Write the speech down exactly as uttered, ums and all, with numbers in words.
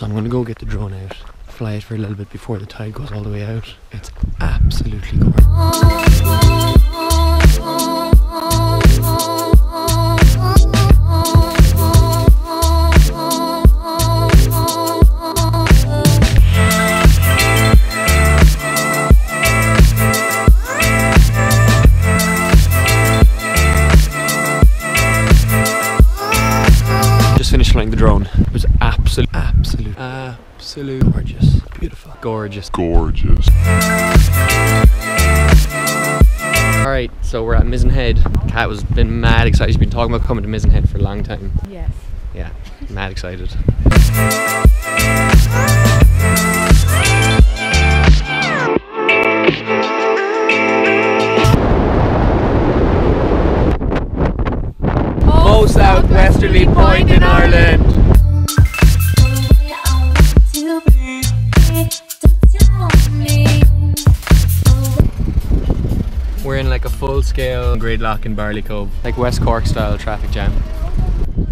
So I'm going to go get the drone out, fly it for a little bit before the tide goes all the way out. It's absolutely gorgeous. Finished flying the drone. It was absolute, absolute, absolute gorgeous. Beautiful. Gorgeous. Gorgeous. Alright, so we're at Mizen Head. Kat was been mad excited. She's been talking about coming to Mizen Head for a long time. Yes. Yeah, mad excited. Most southwesterly point in Ireland. We're in like a full-scale grade lock in Barley Cove, like West Cork style traffic jam.